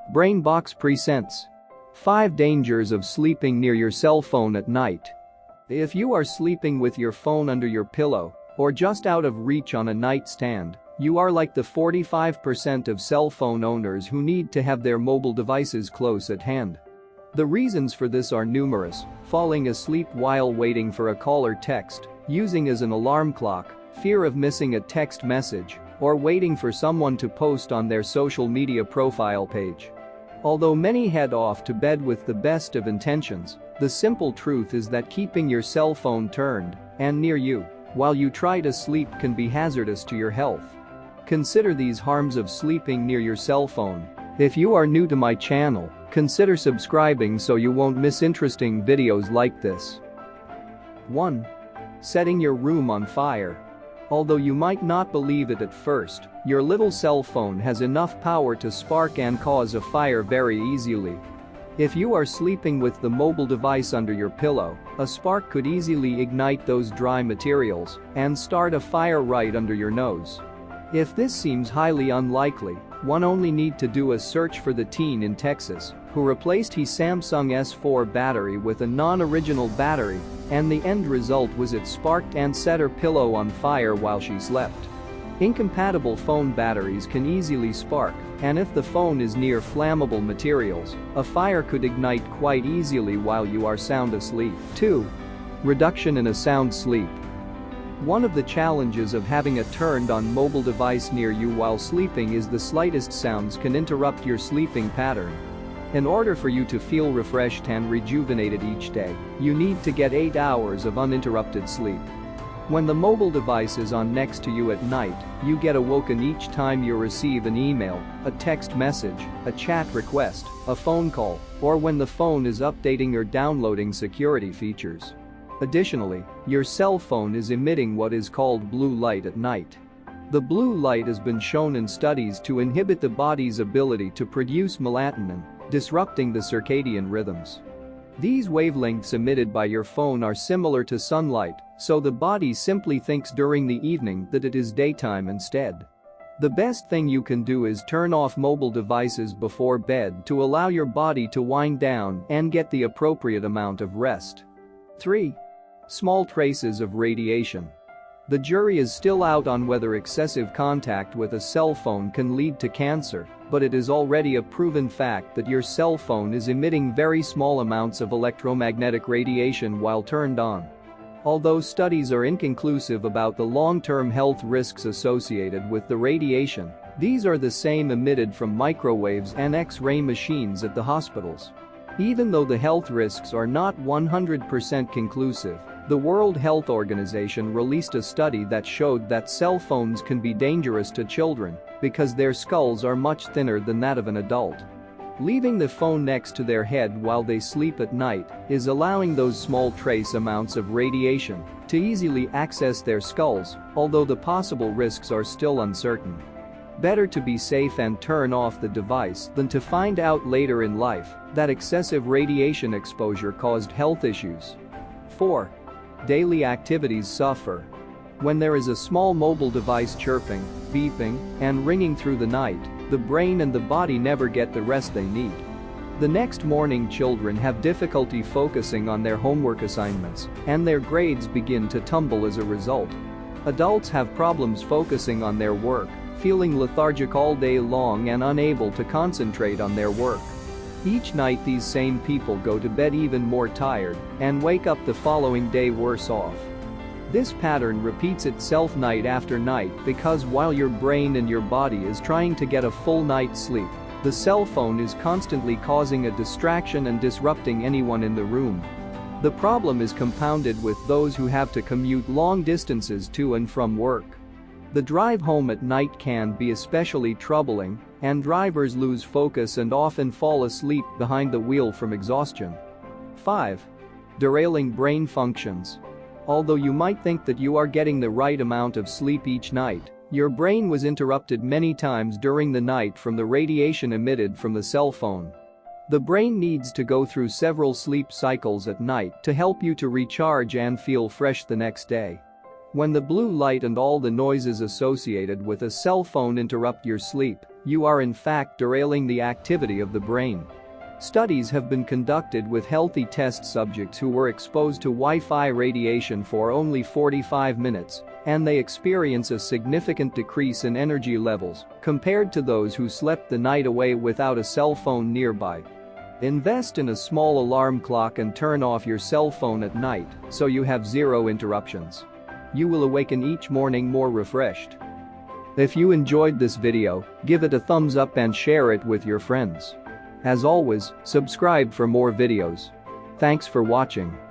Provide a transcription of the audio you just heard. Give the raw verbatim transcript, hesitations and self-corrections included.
Brainbox presents five dangers of sleeping near your cell phone at night. If you are sleeping with your phone under your pillow or just out of reach on a nightstand, you are like the forty-five percent of cell phone owners who need to have their mobile devices close at hand. The reasons for this are numerous: falling asleep while waiting for a call or text, using as an alarm clock, fear of missing a text message, or waiting for someone to post on their social media profile page. Although many head off to bed with the best of intentions, the simple truth is that keeping your cell phone turned and near you while you try to sleep can be hazardous to your health. Consider these harms of sleeping near your cell phone. If you are new to my channel, consider subscribing so you won't miss interesting videos like this. one. Setting your room on fire. Although you might not believe it at first, your little cell phone has enough power to spark and cause a fire very easily. If you are sleeping with the mobile device under your pillow, a spark could easily ignite those dry materials and start a fire right under your nose. If this seems highly unlikely, one only need to do a search for the teen in Texas who replaced his Samsung S four battery with a non-original battery, and the end result was it sparked and set her pillow on fire while she slept. Incompatible phone batteries can easily spark, and if the phone is near flammable materials, a fire could ignite quite easily while you are sound asleep. two. Reduction in a sound sleep. One of the challenges of having a turned-on mobile device near you while sleeping is the slightest sounds can interrupt your sleeping pattern. In order for you to feel refreshed and rejuvenated each day, you need to get eight hours of uninterrupted sleep. When the mobile device is on next to you at night, you get awoken each time you receive an email, a text message, a chat request, a phone call, or when the phone is updating or downloading security features. Additionally, your cell phone is emitting what is called blue light at night. The blue light has been shown in studies to inhibit the body's ability to produce melatonin, disrupting the circadian rhythms. These wavelengths emitted by your phone are similar to sunlight, so the body simply thinks during the evening that it is daytime instead. The best thing you can do is turn off mobile devices before bed to allow your body to wind down and get the appropriate amount of rest. three. Small traces of radiation. The jury is still out on whether excessive contact with a cell phone can lead to cancer, but it is already a proven fact that your cell phone is emitting very small amounts of electromagnetic radiation while turned on. Although studies are inconclusive about the long-term health risks associated with the radiation, these are the same emitted from microwaves and X-ray machines at the hospitals. Even though the health risks are not one hundred percent conclusive, the World Health Organization released a study that showed that cell phones can be dangerous to children because their skulls are much thinner than that of an adult. Leaving the phone next to their head while they sleep at night is allowing those small trace amounts of radiation to easily access their skulls, although the possible risks are still uncertain. Better to be safe and turn off the device than to find out later in life that excessive radiation exposure caused health issues. four. Daily activities suffer. When there is a small mobile device chirping, beeping, and ringing through the night, the brain and the body never get the rest they need. The next morning, children have difficulty focusing on their homework assignments, and their grades begin to tumble as a result. Adults have problems focusing on their work, feeling lethargic all day long and unable to concentrate on their work. Each night these same people go to bed even more tired and wake up the following day worse off. This pattern repeats itself night after night because while your brain and your body is trying to get a full night's sleep, the cell phone is constantly causing a distraction and disrupting anyone in the room. The problem is compounded with those who have to commute long distances to and from work. The drive home at night can be especially troubling, and drivers lose focus and often fall asleep behind the wheel from exhaustion. five. Derailing brain functions. Although you might think that you are getting the right amount of sleep each night, your brain was interrupted many times during the night from the radiation emitted from the cell phone. The brain needs to go through several sleep cycles at night to help you to recharge and feel fresh the next day. When the blue light and all the noises associated with a cell phone interrupt your sleep, you are in fact derailing the activity of the brain. Studies have been conducted with healthy test subjects who were exposed to Wi-Fi radiation for only forty-five minutes, and they experience a significant decrease in energy levels compared to those who slept the night away without a cell phone nearby. Invest in a small alarm clock and turn off your cell phone at night so you have zero interruptions. You will awaken each morning more refreshed. If you enjoyed this video, give it a thumbs up and share it with your friends. As always, subscribe for more videos. Thanks for watching.